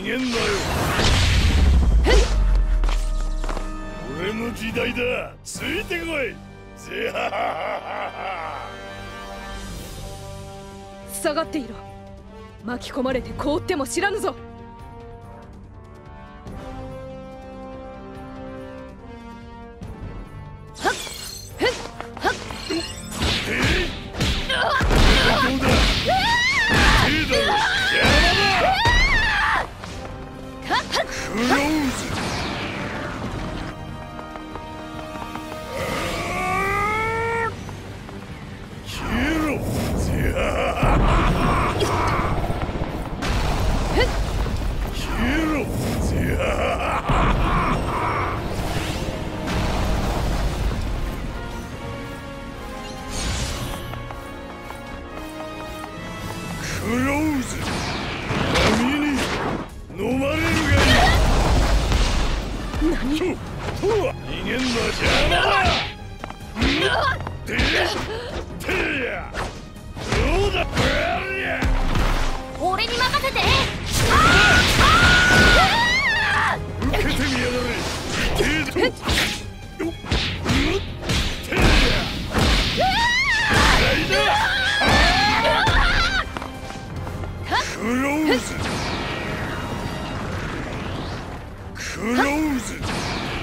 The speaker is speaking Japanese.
げんなよ。俺の時代だ。ついてこい。ぜはははは。 下がっていろ。巻き込まれて凍っても知らぬぞ。 俺に任せて。 受けてみやがれ。クローズ。